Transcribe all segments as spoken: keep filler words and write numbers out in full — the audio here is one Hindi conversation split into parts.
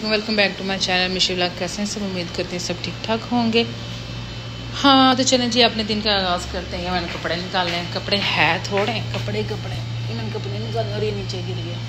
Welcome back to my channel Mishu vlog. कैसे हैं सब? उम्मीद करते हैं सब ठीक ठाक होंगे। हाँ तो चलें जी, अपने दिन का आगाज़ करते हैं। मैंने कपड़े निकालने हैं, कपड़े हैं थोड़े, कपड़े कपड़े मैंने कपड़े निकाले और ये नीचे गिर गया।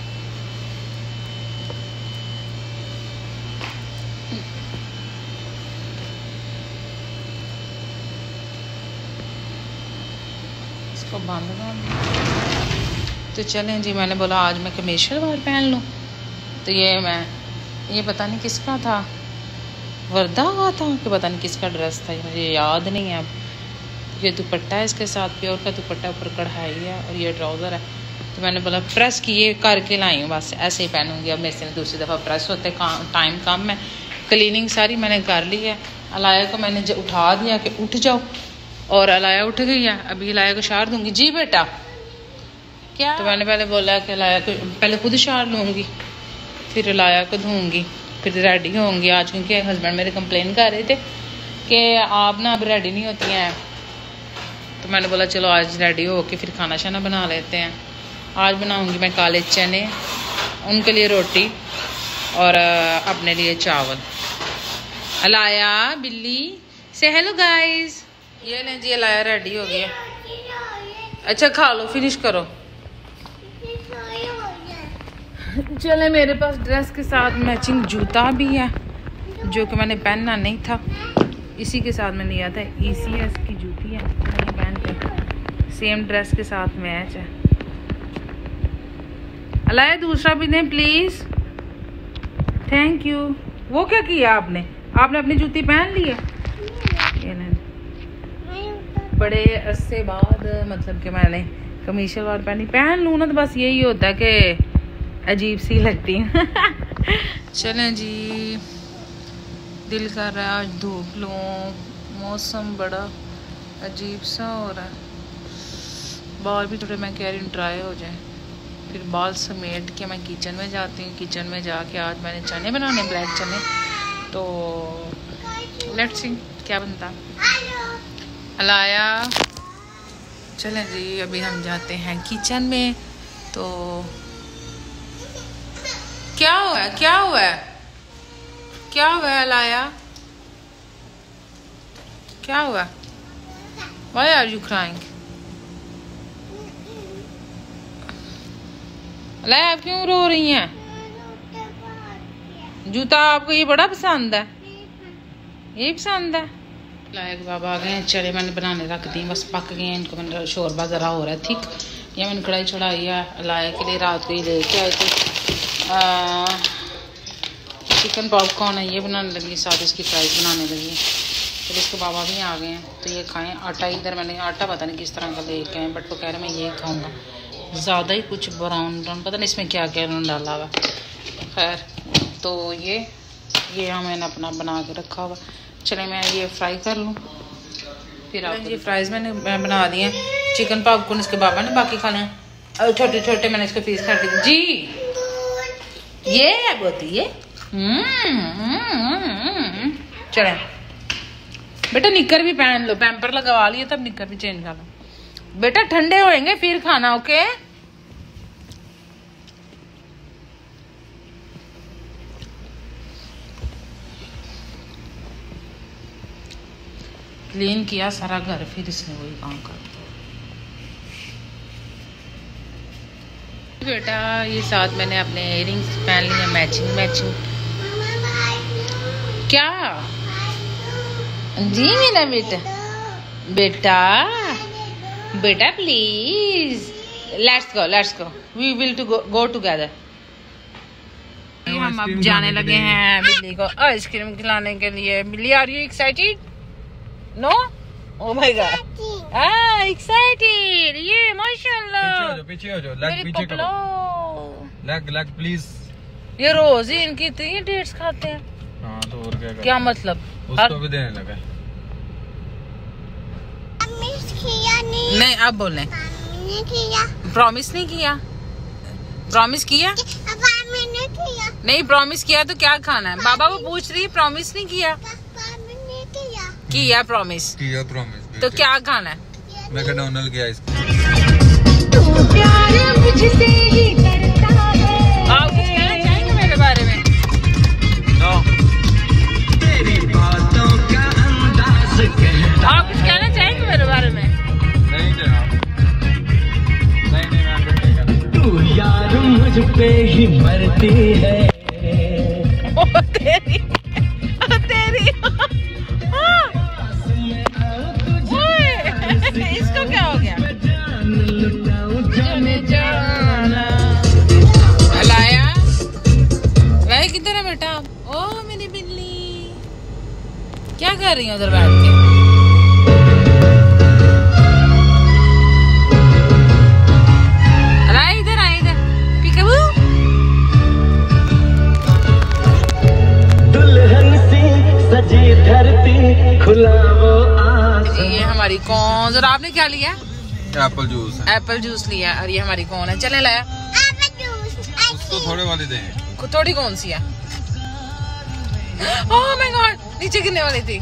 इसको बांध दो। तो चलें जी, मैंने बोला आज मैं कमीज शलवार पहन लूँ। तो ये मैं ये पता नहीं किसका था, वर्दा हुआ था कि पता नहीं किसका ड्रेस था, मुझे याद नहीं है। अब ये दुपट्टा है, इसके साथ प्योर का दुपट्टा, ऊपर कढ़ाई है और ये ट्राउज़र है। तो मैंने बोला प्रेस किए करके लाई हूँ, बस ऐसे ही पहनूंगी। अब मेरे से दूसरी दफ़ा प्रेस होते टाइम कम है। क्लीनिंग सारी मैंने कर ली है। अलाया को मैंने उठा दिया कि उठ जाओ, और अलाया उठ गई है। अभी अलाया को शार दूंगी। जी बेटा क्या? तो मैंने पहले बोला कि अलाया को पहले खुद शार लूँगी, फिर अलाया को धोऊंगी, फिर रेडी होंगी आज, क्योंकि हस्बैंड मेरे कंप्लेन कर रहे थे कि आप ना अब रेडी नहीं होती हैं। तो मैंने बोला चलो आज रेडी हो के फिर खाना शाना बना लेते हैं। आज बनाऊंगी मैं काले चने, उनके लिए रोटी और अपने लिए चावल। अलाया बिल्ली से हेलो गाइस। ये लें जी, अलाया रेडी हो गया। अच्छा खा लो, फिनिश करो। चले, मेरे पास ड्रेस के साथ मैचिंग जूता भी है जो कि मैंने पहनना नहीं था। इसी के साथ मैंने लिया था। ई सी एस की जूती है, नहीं पहन के सेम ड्रेस के साथ मैच है। अलाया दूसरा भी दें प्लीज, थैंक यू। वो क्या किया आपने? आपने अपनी जूती पहन ली है? ये नहीं, बड़े अरसे बाद मतलब कि मैंने कमीज शलवार पहनी। पहन लूँ ना तो बस यही होता है कि अजीब सी लगती है। चलें जी, दिल कर रहा है आज धूप लूँ, मौसम बड़ा अजीब सा हो रहा है। बाल भी थोड़े मैं कह रही हूँ ड्राई हो जाए। फिर बाल समेट के मैं किचन में जाती हूँ। किचन में जाके आज मैंने चने बनाने, ब्लैक चने। तो लेट्स सी क्या बनता। अलाया चलें जी, अभी हम जाते हैं किचन में। तो क्या हुआ है? क्या हुआ है? क्या हुआ है अलाया? क्या हुआ? Why are you crying? Alaya आप क्यों रो रही हैं? जूता आपको ये बड़ा पसंद है? ये पसंद है? अलाया के बाबा आ गए हैं। चले मैंने बनाने रख दी, बस पक गए हैं। इनको मैंने शोरबा ज़रा हो रहा है ठीक। ये मैंने कढ़ाई चढ़ाई है। अलाया के लिए रात को ही लेके आए थे। चिकन पॉपकॉर्न है, ये बनाने लगी, साथ इसकी फ्राइज बनाने लगी। फिर इसके बाबा भी आ गए हैं तो ये खाएं। आटा इधर मैंने आटा पता नहीं किस तरह का लेके आए, बट वो कह रहे मैं ये खाऊंगा। ज़्यादा ही कुछ ब्राउन ब्राउन पता नहीं इसमें क्या क्या डाला हुआ। खैर तो ये ये मैंने अपना बना के रखा हुआ। चले मैं ये फ्राई कर लूँ फिर आप। ये फ्राइज मैंने मैं बना दिए। चिकन पॉपकॉर्न इसके बाबा ने बाकी खाने हैं, छोटे छोटे मैंने इसके पीस कर दिए। जी ये है गोती ये। चले बेटा, निक्कर भी पहन लो, पैम्पर लगवा लिए तब निक्कर भी चेंज कर लो बेटा, ठंडे होएंगे फिर खाना। ओके क्लीन किया सारा घर, फिर इसने वही काम कर बेटा। ये साथ मैंने अपने इयरिंग्स पहन लिए मैचिंग मैचिंग। क्या जी मेरा बेटा? बेटा बेटा please let's go let's go we will to go together. हम अब जाने लगे हैं बिल्ली को आइसक्रीम खिलाने के लिए। बिल्ली are you excited? No? Oh my god, ah excited। ये माशाल्लाह पीछे हो जाओ, लेग पीछे करो, लेग लेग प्लीज। ये रोज ही इनकी इतनी डेट्स खाते हैं। हाँ तो और क्या क्या मतलब? उसको भी देने लगा। नहीं, नहीं अब बोले प्रॉमिस नहीं किया। प्रॉमिस किया? नहीं प्रॉमिस किया तो क्या खाना है? बाबा वो पूछ रही है, प्रॉमिस नहीं किया। किया प्रॉमिस किया प्रॉमिस तो क्या खाना है? मैकडॉनल्ड गया इसको। आप कुछ कहना चाहेंगे मेरे बारे में? किधर है बेटा? ओ मेरी बिल्ली, क्या कर रही है उधर बैठ के? अरे इधर आ, इधर पीकबू। दुल्हन सी सजी धरती, खुला वो आसमान। ये हमारी कौन, और आपने क्या लिया? Apple juice. एप्पल जूस लिया। और ये हमारी कौन है? चले लाया उसको थोड़े वाली दें। थोड़ी कौन सी है? ओह माय गॉड, नीचे गिरने वाली थी।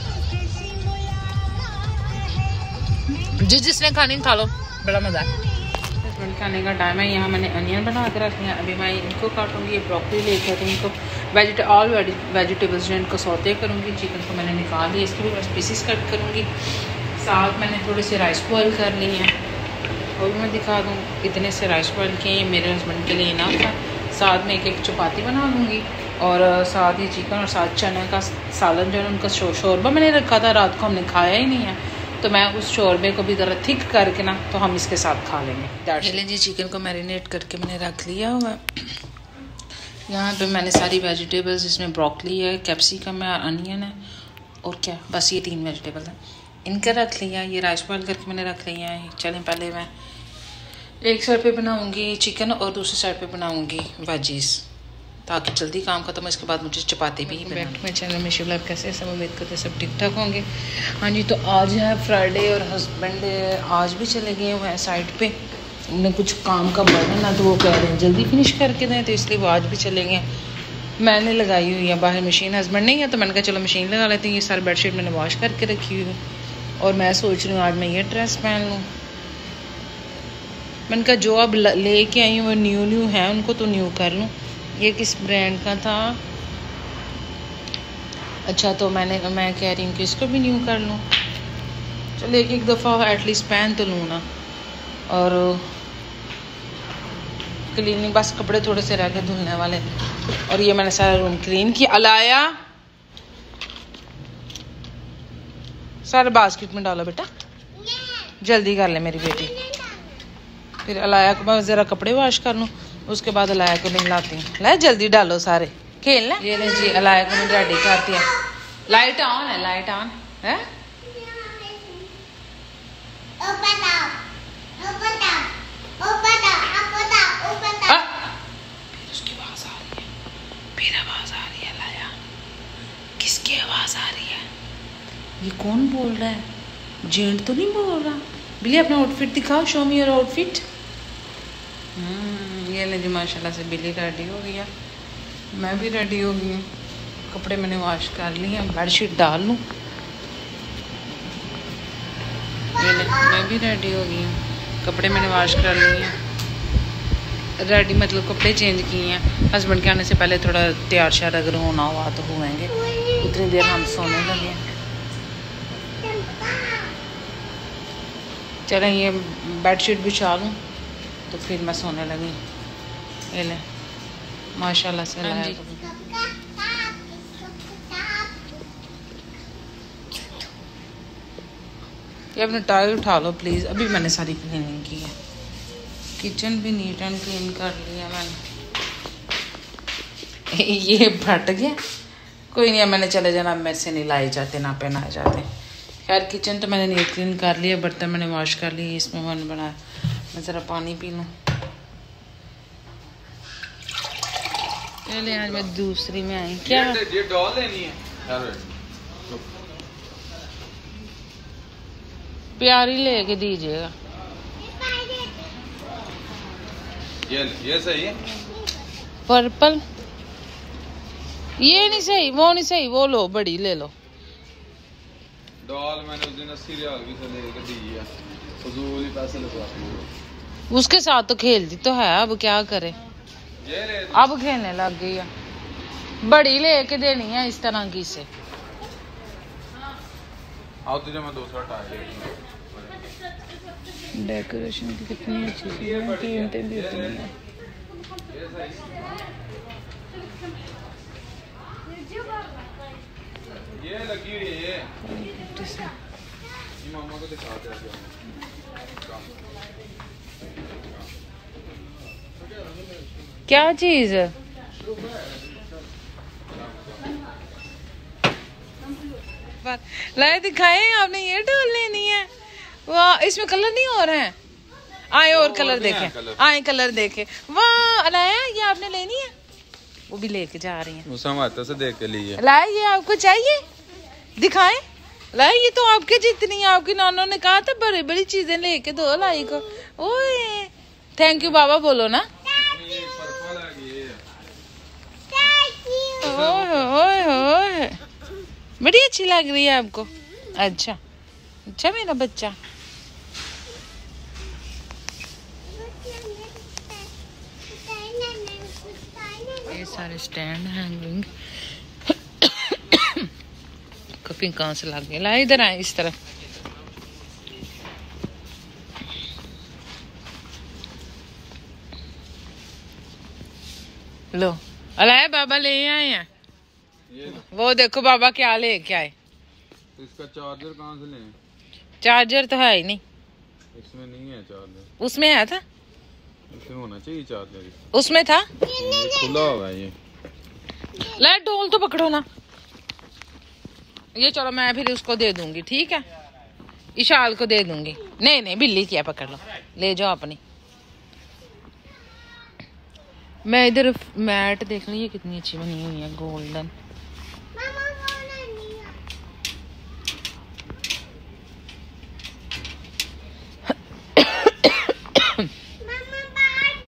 जिस जिसने खानी खा लो, बड़ा मजा है। खाने का टाइम है। यहाँ मैंने अनियन बना के रखे हैं। अभी मैं इनको काटूंगी। ब्रोकली लेकर इनको वेजिटे ऑल वेजिटेबल्स जो इनको सौते करूँगी। चिकन को मैंने निकाल लिया, इसके भी बस पीसीस कट करूँगी। साथ मैंने थोड़े से राइस बॉयल कर लिए हैं, वो भी मैं दिखा दूँ। इतने से राइस बॉयल किए, ये मेरे हस्बैंड के लिए इनफ है। साथ में एक एक चपाती बना लूँगी और साथ ही चिकन और साथ चने का सालन जो है उनका शो शोरबा मैंने रखा था, रात को हमने खाया ही नहीं है, तो मैं उस शोरबे को भी ज़रा थिक करके ना तो हम इसके साथ खा लेंगे। पहले जी चिकन को मैरिनेट करके मैंने रख लिया हुआ है। यहाँ पे मैंने सारी वेजिटेबल्स, इसमें ब्रोकली है, कैप्सिकम है, अनियन है और क्या, बस ये तीन वेजिटेबल है, इनका रख लिया। ये राइस बॉयल करके मैंने रख लिया है। चलें पहले मैं एक साइड पे बनाऊंगी चिकन और दूसरी साइड पे बनाऊंगी वेजीज, ताकि जल्दी काम खत्म हो। इसके बाद मुझे चपाती भी बनानी है। चैनल में शिवलाल कैसे सब उम्मीद करते सब ठीक ठाक होंगे। हाँ जी, तो आज है फ्राइडे और हस्बैंड आज भी चले गए हुए हैं साइड पे। उन्हें कुछ काम का बर्डन ना, तो वो कह रहे हैं जल्दी फिनिश करके दें, तो इसलिए वो आज भी चले गए। मैंने लगाई हुई है बाहर मशीन, हस्बैंड नहीं है तो मैंने कहा चलो मशीन लगा लेती हूँ। ये सारी बेडशीट मैंने वॉश करके रखी हुई है और मैं सोच रही हूँ आज मैं ये ड्रेस पहन लूँ। मैंने कहा जो अब लेके आई हूँ वो न्यू न्यू है, उनको तो न्यू कर लूँ। ये किस ब्रांड का था? अच्छा, तो मैंने मैं कह रही हूँ कि इसको भी न्यू कर लूँ। चलो एक एक दफ़ा एटलीस्ट पहन तो लूँ ना। और क्लीनिंग, बस कपड़े थोड़े से रह गए धुलने वाले। और ये मैंने सारा रूम क्लीन किया। अलाया सारे बास्केट में डालो बेटा, जल्दी कर ले मेरी बेटी। फिर अलाया को मैं ज़रा कपड़े वॉश कर लूँ, उसके बाद अलाया को नहीं लाती हूँ। ला जल्दी डालो सारे, खेल लें। ये ले जी, अलाया को मैं रेडी करती है। लाइट ऑन है, लाइट ऑन है। उसकी आवाज़ आ रही है, फिर आवाज़ आ रही है। अलाया, किसकी आवाज़ आ रही है? ये कौन बोल रहा है? जेंट तो नहीं बोल रहा। बिल्ली अपना आउटफिट दिखाओ, शो मी योर आउटफिट। हम्म ये ले जी, माशाल्लाह से बिल्ली रेडी हो गई है, मैं भी रेडी हो गई हूँ। कपड़े मैंने वॉश कर लिए, बेडशीट डाल लूँ। ये ले, मैं भी रेडी हो गई हूँ, कपड़े मैंने वॉश कर लिए हैं। रेडी मतलब कपड़े चेंज किए हैं। हस्बैंड के आने से पहले थोड़ा तैयार श्यार अगर होना हुआ तो होएंगे। उतनी देर हम सोने लगे। चलें ये बेडशीट बिछा लूँ तो फिर मैं सोने लगी। ये ले माशाल्लाह से लाया। ये अपने टायर उठा लो प्लीज़। अभी मैंने सारी क्लीनिंग की है, किचन भी नीट एंड क्लीन कर लिया मैंने। ये फट गया, कोई नहीं, मैंने चले जाना, मेरे से नहीं लाए जाते ना पहनाए जाते। खैर किचन तो मैंने नीट क्लीन कर लिया, बर्तन मैंने वॉश कर लिए। इसमें मैंने बनाया, मैं ज़रा पानी पी लूँ। चले आज मैं दूसरी में आई। क्या ये डॉल लेनी है? प्यारी लेके दीजिएगा। ये ये सही है। पर्पल ये नहीं सही, वो नहीं सही, वो लो बड़ी ले लो। डॉल मैंने उस दिन अस्सी रियाल की से लेके दी है, फजूल ही पैसे लगवा। उसके साथ तो खेलती तो है, अब क्या करे, ये ले अब खेलने लग गई है। बड़ी लेके देनी है इस तरह की से। आओ तुझे मैं दूसरा टायर। डेकोरेशन की कितनी अच्छी है, कीमतें भी उतनी है। ये लगी हुई है, ये मामा को दिखाते हैं। क्या चीज है? लाए दिखाए आपने, ये डॉल लेनी है। वाह, इसमें कलर नहीं हो रहे हैं। आए और कलर देखे, आए कलर देखे। वाह लाया, ये आपने लेनी है? वो भी लेके जा रही है। से देख के लिए लाए, ये आपको चाहिए? दिखाए। लाए, ये तो आपके जितनी है। आपकी नानों ने कहा था बड़ी बड़ी चीजें लेके दो लाई को। ओए थैंक यू बाबा बोलो ना। ओए ओए ओए, बड़ी अच्छी लग रही है आपको। अच्छा अच्छा मेरा बच्चा। ये सारे स्टैंड हैंगिंग कुकिंग कहाँ से लग गए। ला इधर आए इस तरफ। लो अलाया, बाबा ले आए हैं। वो देखो बाबा क्या ले क्या है। तो इसका चार्जर कहाँ से लें? चार्जर तो है ही नहीं इसमें। नहीं है चार्जर। उसमें है था, इसमें होना चाहिए चार्जर। उसमें था, खुला होगा ये। ले डोल तो पकड़ो ना। ये चलो मैं फिर उसको दे दूंगी, ठीक है? इशाल को दे दूंगी। नहीं नहीं बिल्ली क्या, पकड़ लो, ले जाओ अपनी। मैं इधर मैट देख ली, ये कितनी अच्छी बनी हुई है, गोल्डन।